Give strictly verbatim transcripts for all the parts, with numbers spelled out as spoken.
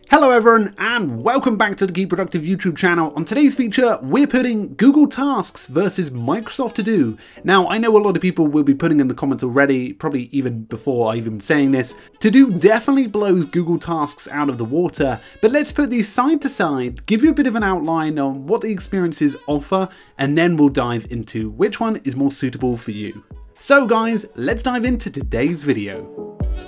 Hello everyone and welcome back to the Keep Productive YouTube channel. On today's feature we're putting Google Tasks versus Microsoft To Do. Now I know a lot of people will be putting in the comments already, probably even before I even saying this, To Do definitely blows Google Tasks out of the water, but let's put these side to side, give you a bit of an outline on what the experiences offer, and then we'll dive into which one is more suitable for you. So guys, let's dive into today's video.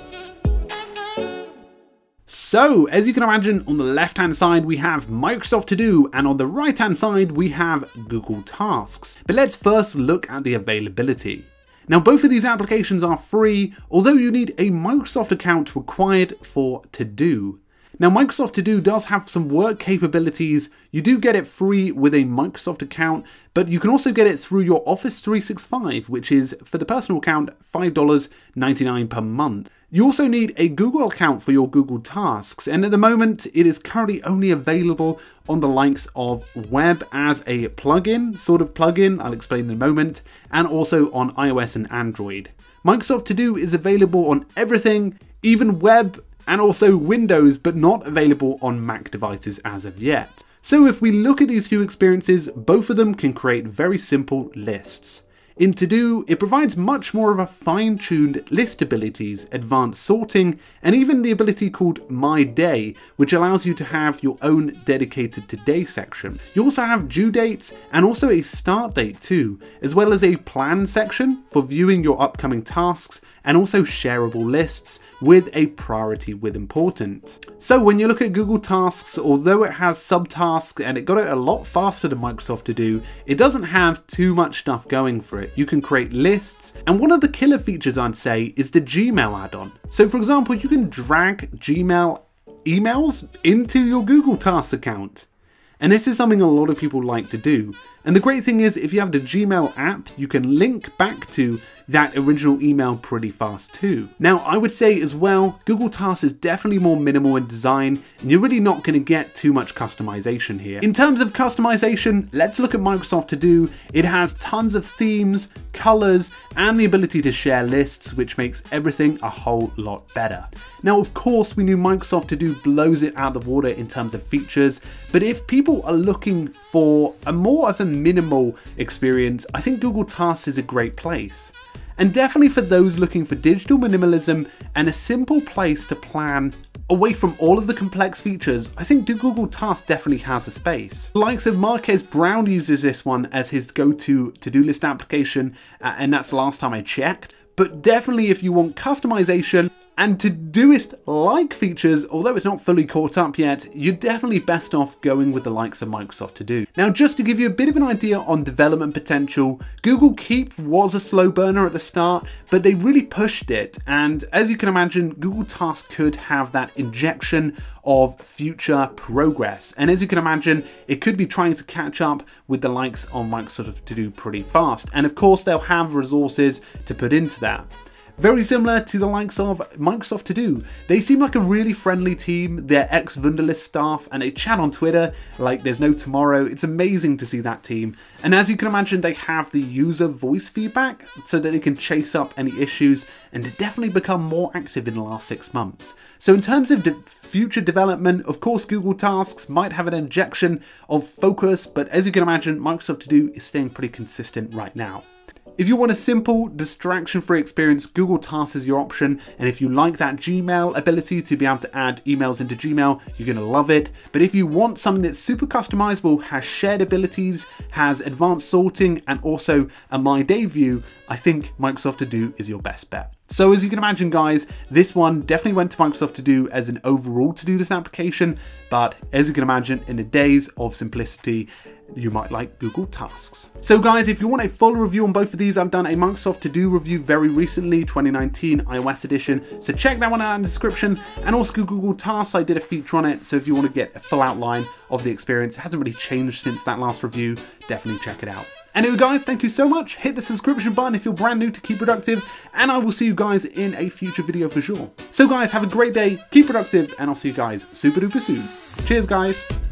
So, as you can imagine, on the left hand side we have Microsoft To Do and on the right hand side we have Google Tasks. But let's first look at the availability. Now both of these applications are free, although you need a Microsoft account required for To Do. Now Microsoft To Do does have some work capabilities. You do get it free with a Microsoft account, but you can also get it through your Office three sixty-five, which is, for the personal account, five dollars and ninety-nine cents per month. You also need a Google account for your Google Tasks, and at the moment it is currently only available on the likes of Web as a plugin, sort of plugin, I'll explain in a moment, and also on iOS and Android. Microsoft To Do is available on everything, even Web and also Windows, but not available on Mac devices as of yet. So if we look at these few experiences, both of them can create very simple lists. In To Do, it provides much more of a fine-tuned list abilities, advanced sorting, and even the ability called My Day, which allows you to have your own dedicated Today section. You also have due dates and also a start date too, as well as a plan section for viewing your upcoming tasks, and also shareable lists with a priority with important. So when you look at Google Tasks, although it has subtasks and it got it a lot faster than Microsoft To Do, it doesn't have too much stuff going for it. You can create lists, and one of the killer features I'd say is the Gmail add-on. So for example, you can drag Gmail emails into your Google Tasks account. And this is something a lot of people like to do. And the great thing is, if you have the Gmail app, you can link back to that original email pretty fast too. Now, I would say as well, Google Tasks is definitely more minimal in design, and you're really not going to get too much customization here. In terms of customization, let's look at Microsoft To Do. It has tons of themes, colors, and the ability to share lists, which makes everything a whole lot better. Now, of course, we knew Microsoft To Do blows it out of the water in terms of features, but if people are looking for a more of a minimal experience, I think Google Tasks is a great place. And definitely for those looking for digital minimalism and a simple place to plan away from all of the complex features, I think Google Tasks definitely has a space. The likes of Marques Brown uses this one as his go-to to-do list application, uh, and that's the last time I checked. But definitely if you want customization and Todoist-like features, although it's not fully caught up yet, you're definitely best off going with the likes of Microsoft To Do. Now, just to give you a bit of an idea on development potential, Google Keep was a slow burner at the start, but they really pushed it. And as you can imagine, Google Tasks could have that injection of future progress. And as you can imagine, it could be trying to catch up with the likes of Microsoft To Do pretty fast. And of course, they'll have resources to put into that. Very similar to the likes of Microsoft To Do. They seem like a really friendly team. They're ex-Wunderlist staff and they chat on Twitter like there's no tomorrow. It's amazing to see that team. And as you can imagine, they have the user voice feedback so that they can chase up any issues and to definitely become more active in the last six months. So in terms of de future development, of course, Google Tasks might have an injection of focus, but as you can imagine, Microsoft To Do is staying pretty consistent right now. If you want a simple, distraction-free experience, Google Tasks is your option, and if you like that Gmail ability to be able to add emails into Gmail, you're going to love it. But if you want something that's super customizable, has shared abilities, has advanced sorting, and also a My Day view, I think Microsoft To Do is your best bet. So as you can imagine, guys, this one definitely went to Microsoft To Do as an overall to-do list application, but as you can imagine, in the days of simplicity, you might like Google Tasks. So guys, if you want a full review on both of these, I've done a Microsoft To Do review very recently, twenty nineteen iOS edition, so check that one out in the description. And also Google Tasks, I did a feature on it, so if you want to get a full outline of the experience, it hasn't really changed since that last review, definitely check it out. Anyway guys, thank you so much. Hit the subscription button if you're brand new to Keep Productive, and I will see you guys in a future video for sure. So guys, have a great day, keep productive, and I'll see you guys super duper soon. Cheers guys.